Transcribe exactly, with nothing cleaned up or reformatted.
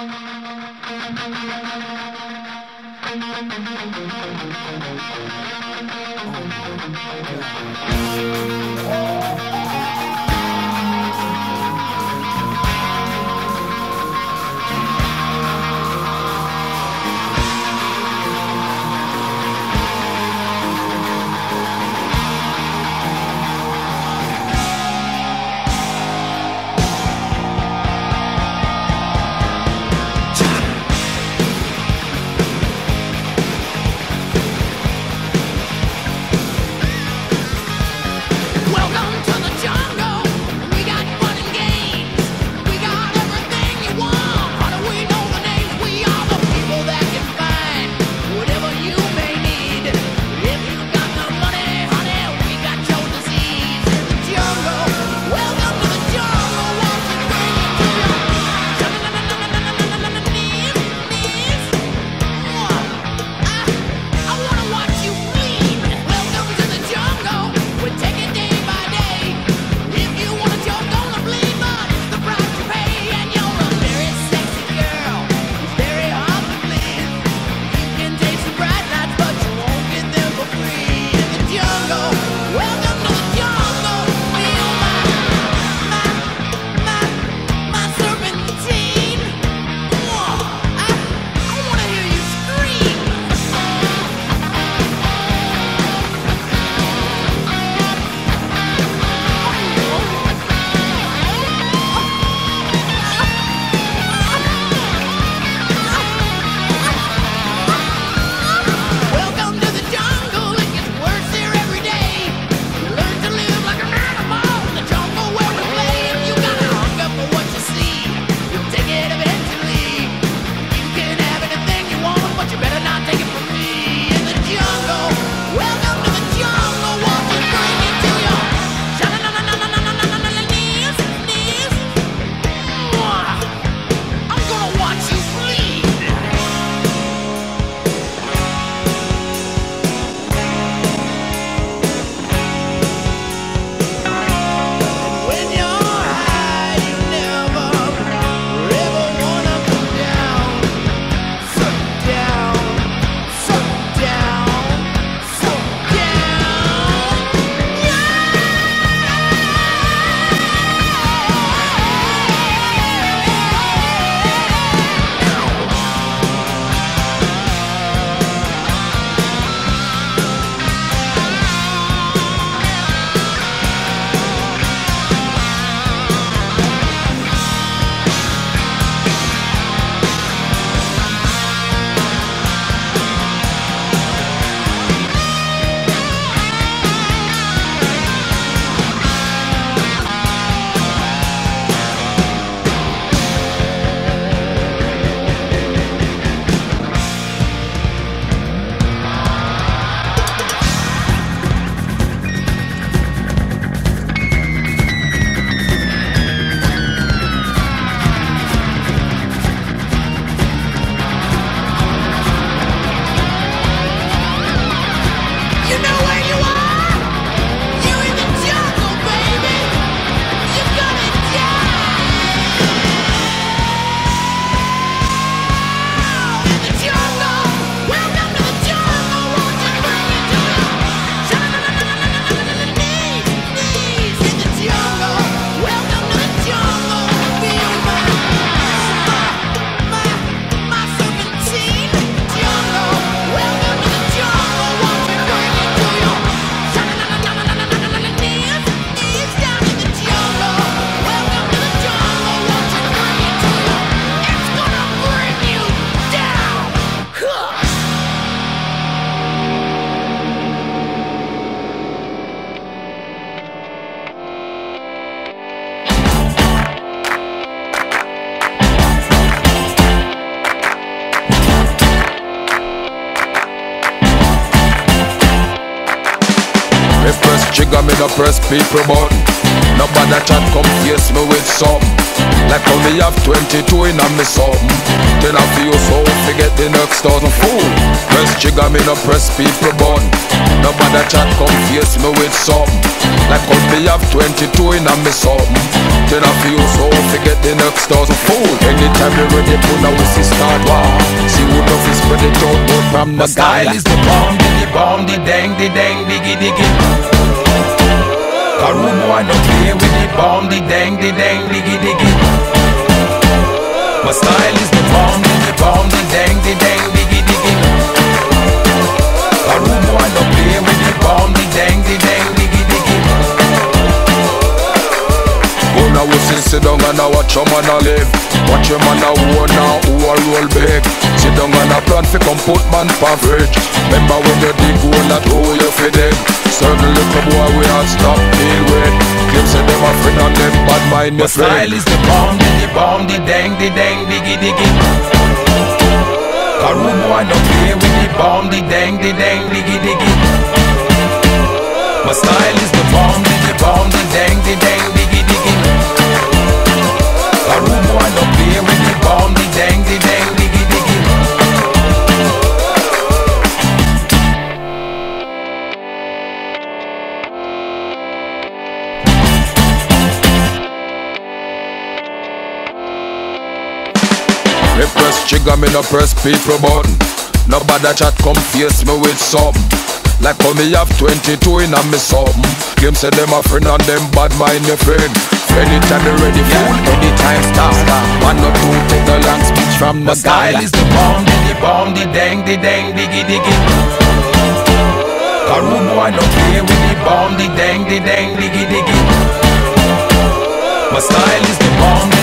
Me press trigger, me no press people button. Nobody chat come face me with something. Like how me have twenty-two in a me something. Then I feel so forget the next thousand fool. Press trigger me no press people button. Nobody chat come face me with something. Like how me have twenty-two in a me something. Then I feel so forget the next thousand fool. Anytime you ready put a whistle start war. See who love is spread it out but from the style is the bomb, the bomb, the dang, the dang, diggy diggy. A rude boy don't play with the bomb, the dang, the dang, diggy diggy. My style is the bomb, the bomb, the dang, the dang, diggy diggy. A rude boy don't play with the bomb, the dang, the dang, diggy diggy. Go now we sit, sit down and I watch your man a live. Watch your man a war now, who a roll big. Sit down and a plan fi come put man pa fridge. Remember when you dig hole that hole you fi dig. Certain little boy we all stop deal with. Them say them a friend and them bad mind your friend. My style is the bomb, the bomb, the dang, the dang, diggy diggy. A rude boy don't play with the bomb, the dang, the dang, diggy diggy. My style is the bomb, the bomb, the dang, the dang, diggy diggy. A rude boy don't play with the bomb, the dang, the dang, diggy diggy. Me press trigger, me no press people button. Nobody chat come face me with something. Like how me have twenty-two in a me something. Them say them a friend and them bad mind your friend. Anytime they ready fool, anytime stop. One or two take a long speech from the style is the bomb, the bomb, the dang, the dang, diggy diggy. A rude boy don't play with the bomb, the dang, the dang, diggy diggy. My style is the bomb.